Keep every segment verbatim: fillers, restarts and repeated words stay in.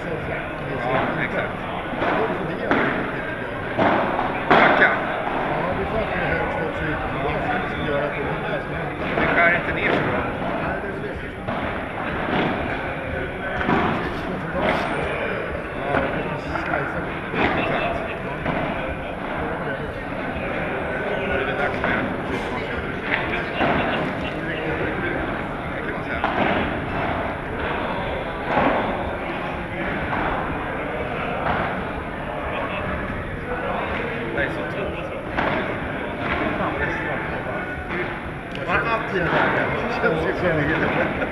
Ja, exakt. Tacka. Ja, det får att det är högst och så som gör att det är ganska mycket. Det skär inte ner så bra. Nej, det är det. Så för oss. Ja, det är slice. Exakt. Då är det dags med en det kan man säga. Det är så tungt. Man har alltid en väg. Det känns ju skäligt.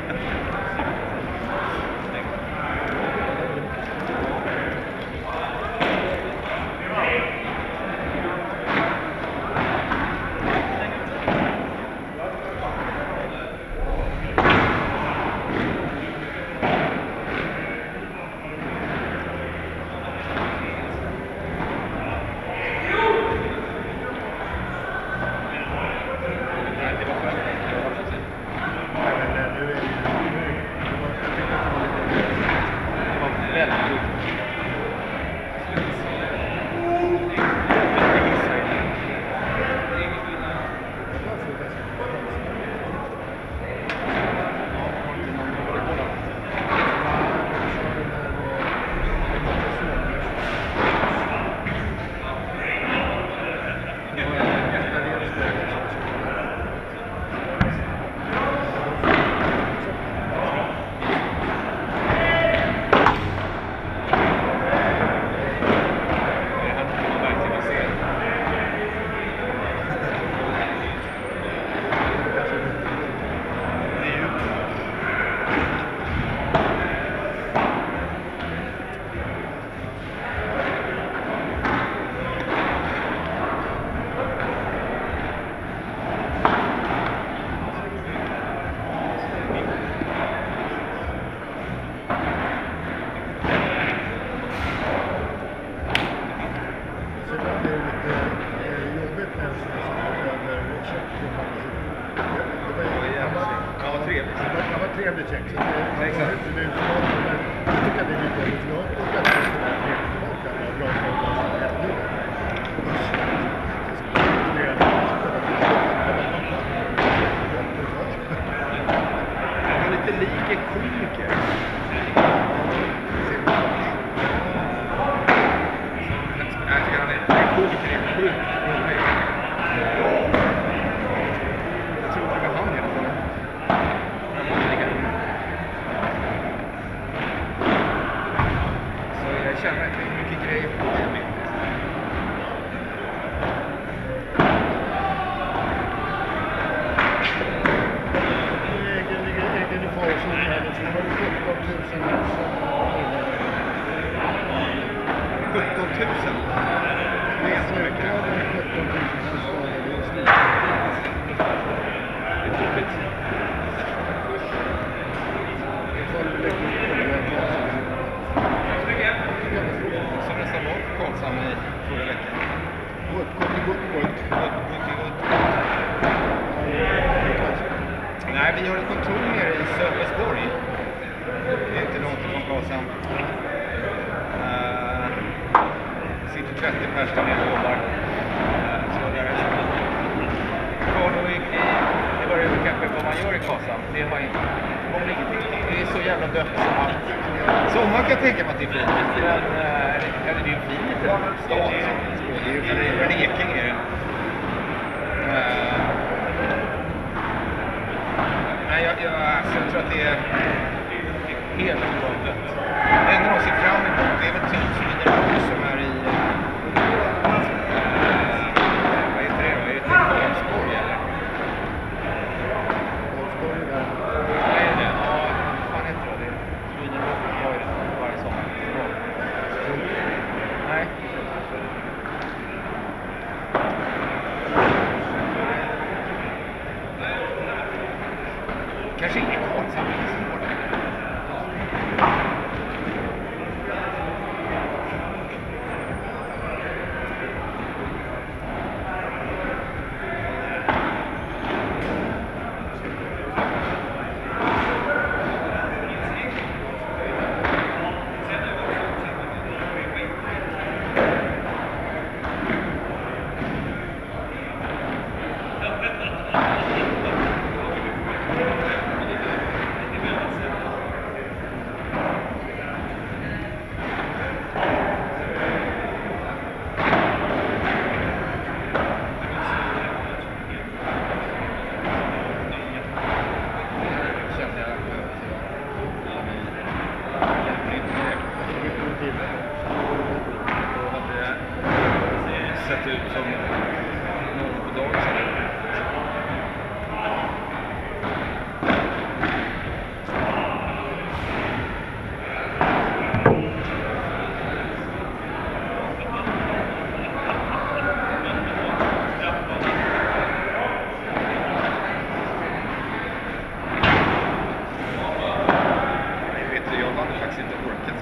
Trevligt check. Så det är exakt. Det är jag tycker att det är lite roligt. Jag tycker att det är tillbaka med bra Han är lite lik en komiker. Jag tycker han är en komiker i en sjuk rolig. Jag tror det var han i alla fall. Jag känner att det är mycket grejer på det med. Egen egen i fasen här, så det var sjutton tusen. sjutton tusen? Det är inte så mycket. sjutton tusen. Det är tråkigt. Som nästan var på Karlshamn i förra veckan. Gott, gott, gott, gott. Gott, gott, gott. Nej, vi har ett kontor nere i Sölvesborg. Det är inte långt från Karlshamn. Uh, det sitter trettio personer nere och jobbar. Uh, så där är det. Kvar då i, det börjar ju kanske vad man gör i Karlshamn. Det har inte. Det är så jävla dött som att sommar kan jag tänka mig att det är fint. Men äh, det är ju en fin liten stad. Det är ju för Reking är det. Uh, nej, jag, jag, alltså, jag tror att det är helt dött. Det enda de ser fram emot det är väl typ Sviderborg som är i uh, vad heter det då? Är det till Karlsborg eller? Karlsborg där. Vad är det? Ja, vad fan heter det? Sviderborg var ju det varje sommar. Nej. Kanske ingen Karlshamn som går där.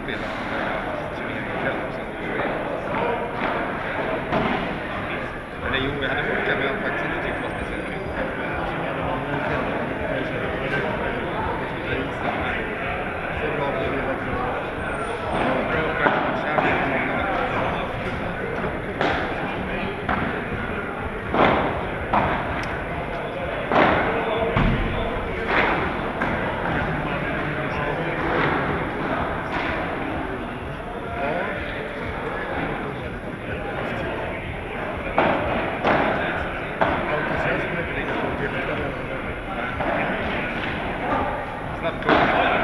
spela turnering också. Eller jo, jag hade orkat, men jag har faktiskt inte tyckt det var speciellt kul. Så bra för det hela tiden. Bra för att man känner det. Snabbt tåg.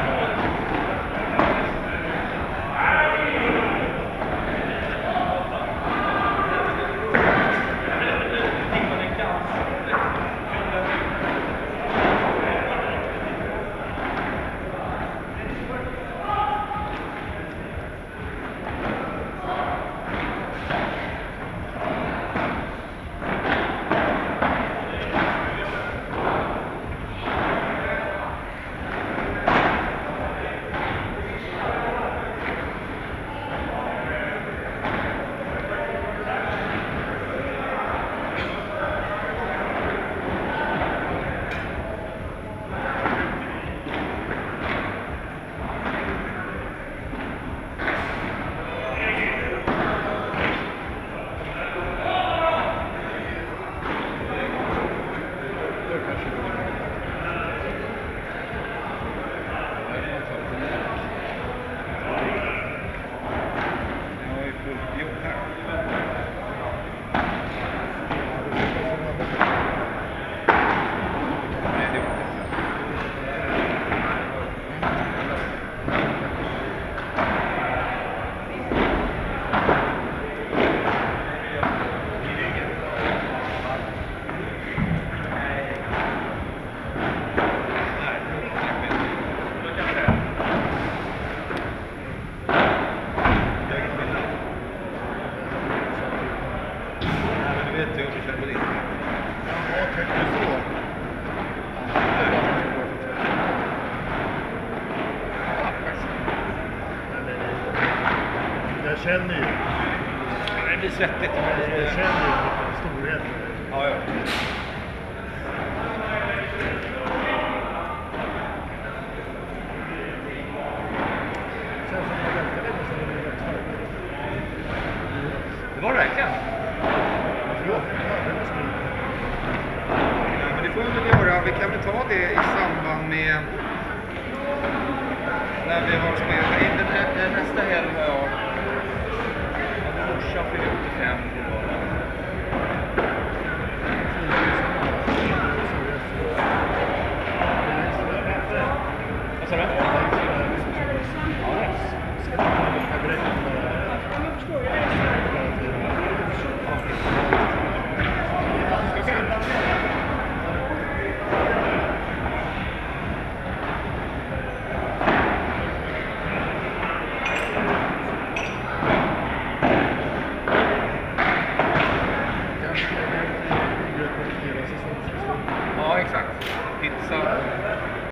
Vet du om du känner på din? Ja, tänk dig så. Jag känner ju. Det blir svettigt. Jag känner ju storheten. Ja, ja. Känns som att det är ganska länge sedan det blev växlar. Det var det verkligen. Ja, det var snyggt. Ja, men det får vi väl göra. Vi kan väl ta det i samband med när vi har spelat